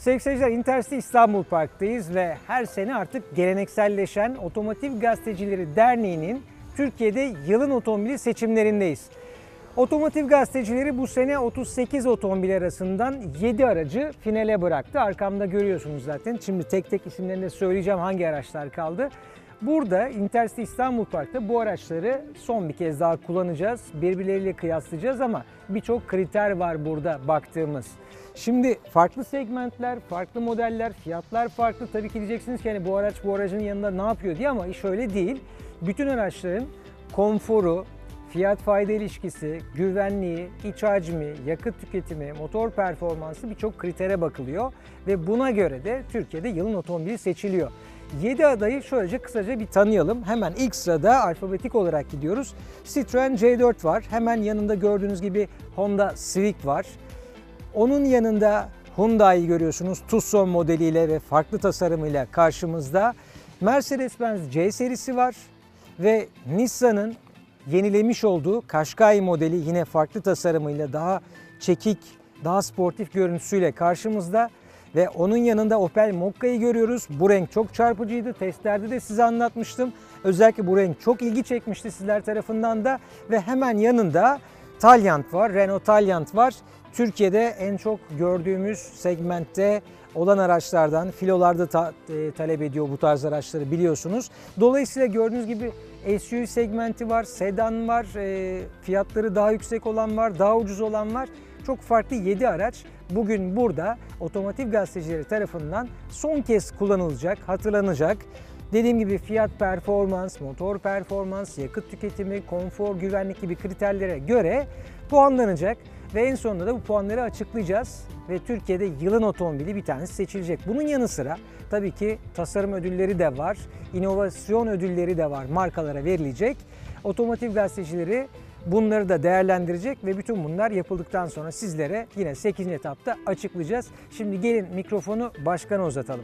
Sevgili seyirciler, Intercity İstanbul Park'tayız ve her sene artık gelenekselleşen Otomotiv Gazetecileri Derneği'nin Türkiye'de yılın otomobili seçimlerindeyiz. Otomotiv Gazetecileri bu sene 38 otomobil arasından 7 aracı finale bıraktı. Arkamda görüyorsunuz zaten. Şimdi tek tek isimlerini de söyleyeceğim hangi araçlar kaldı. Burada Intercity İstanbul Park'ta bu araçları son bir kez daha kullanacağız. Birbirleriyle kıyaslayacağız ama birçok kriter var burada baktığımız. Şimdi farklı segmentler, farklı modeller, fiyatlar farklı. Tabii ki diyeceksiniz ki hani bu araç bu aracın yanında ne yapıyor diye, ama iş öyle değil. Bütün araçların konforu, fiyat fayda ilişkisi, güvenliği, iç hacmi, yakıt tüketimi, motor performansı birçok kritere bakılıyor. Ve buna göre de Türkiye'de yılın otomobili seçiliyor. 7 adayı şöylece kısaca bir tanıyalım. Hemen ilk sırada alfabetik olarak gidiyoruz. Citroen C4 var. Hemen yanında gördüğünüz gibi Honda Civic var. Onun yanında Hyundai'yi görüyorsunuz. Tucson modeliyle ve farklı tasarımıyla karşımızda. Mercedes-Benz C serisi var. Ve Nissan'ın yenilemiş olduğu Qashqai modeli yine farklı tasarımıyla daha çekik, daha sportif görüntüsüyle karşımızda. Ve onun yanında Opel Mokka'yı görüyoruz. Bu renk çok çarpıcıydı. Testlerde de size anlatmıştım. Özellikle bu renk çok ilgi çekmişti sizler tarafından da. Ve hemen yanında Taliant var, Renault Taliant var. Türkiye'de en çok gördüğümüz segmentte olan araçlardan, filolarda talep ediyor bu tarz araçları biliyorsunuz. Dolayısıyla gördüğünüz gibi SUV segmenti var, sedan var, fiyatları daha yüksek olan var, daha ucuz olan var. Çok farklı 7 araç bugün burada Otomotiv Gazetecileri tarafından son kez kullanılacak, hatırlanacak. Dediğim gibi fiyat performans, motor performans, yakıt tüketimi, konfor, güvenlik gibi kriterlere göre puanlanacak. Ve en sonunda da bu puanları açıklayacağız ve Türkiye'de yılın otomobili bir tanesi seçilecek. Bunun yanı sıra tabii ki tasarım ödülleri de var, inovasyon ödülleri de var, markalara verilecek. Otomotiv Gazetecileri bunları da değerlendirecek ve bütün bunlar yapıldıktan sonra sizlere yine 8. etapta açıklayacağız. Şimdi gelin mikrofonu başkana uzatalım.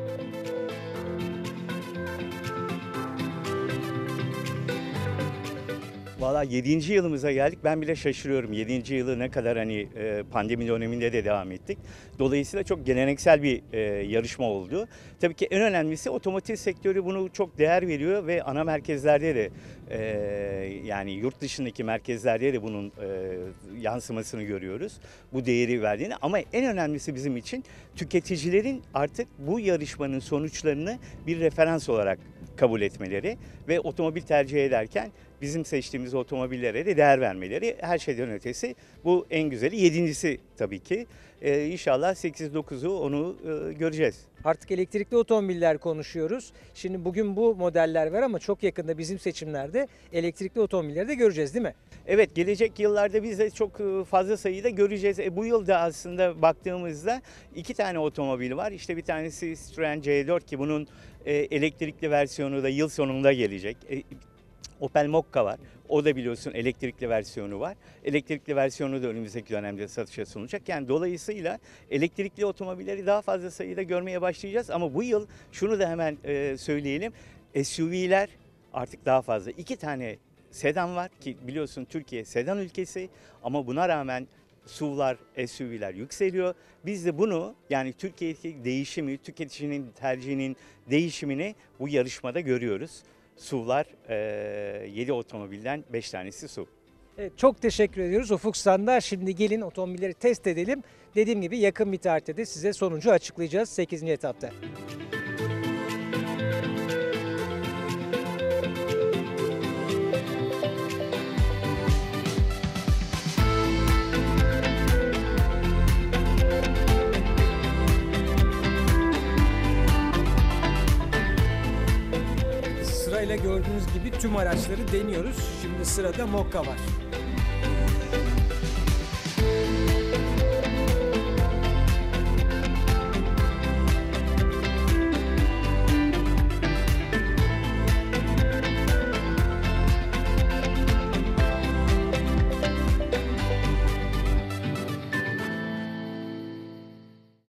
Valla 7. yılımıza geldik. Ben bile şaşırıyorum. 7. yılı ne kadar pandemi döneminde de devam ettik. Dolayısıyla çok geleneksel bir yarışma oldu. Tabii ki en önemlisi otomotiv sektörü bunu çok değer veriyor ve ana merkezlerde de yani yurt dışındaki merkezlerde de bunun yansımasını görüyoruz. Bu değeri verdiğini, ama en önemlisi bizim için tüketicilerin artık bu yarışmanın sonuçlarını bir referans olarak kabul etmeleri ve otomobil tercih ederken bizim seçtiğimiz otomobillere de değer vermeleri. Her şeyden ötesi bu en güzeli. 7.'si tabii ki. İnşallah 8-9'u onu göreceğiz. Artık elektrikli otomobiller konuşuyoruz. Şimdi bugün bu modeller var ama çok yakında bizim seçimlerde elektrikli otomobilleri de göreceğiz değil mi? Evet, gelecek yıllarda biz de çok fazla sayıda göreceğiz. Bu yılda aslında baktığımızda 2 tane otomobil var. İşte bir tanesi Citroen C4 ki bunun elektrikli versiyonu da yıl sonunda gelecek. Opel Mokka var. O da biliyorsun elektrikli versiyonu var. Elektrikli versiyonu da önümüzdeki dönemde satışa sunulacak. Yani dolayısıyla elektrikli otomobilleri daha fazla sayıda görmeye başlayacağız. Ama bu yıl şunu da hemen söyleyelim. SUV'ler artık daha fazla. 2 tane sedan var ki biliyorsun Türkiye sedan ülkesi, ama buna rağmen SUV'lar, SUV'ler yükseliyor. Biz de bunu, yani Türkiye'deki değişimi, tüketicinin tercihinin değişimini bu yarışmada görüyoruz. SUV'lar 7 otomobilden 5 tanesi SUV. Evet, çok teşekkür ediyoruz Ufuk Sandar. Şimdi gelin otomobilleri test edelim. Dediğim gibi yakın bir tarihte de size sonucu açıklayacağız 8. etapta. Sırayla gördüğünüz gibi tüm araçları deniyoruz. Şimdi sırada Mokka var.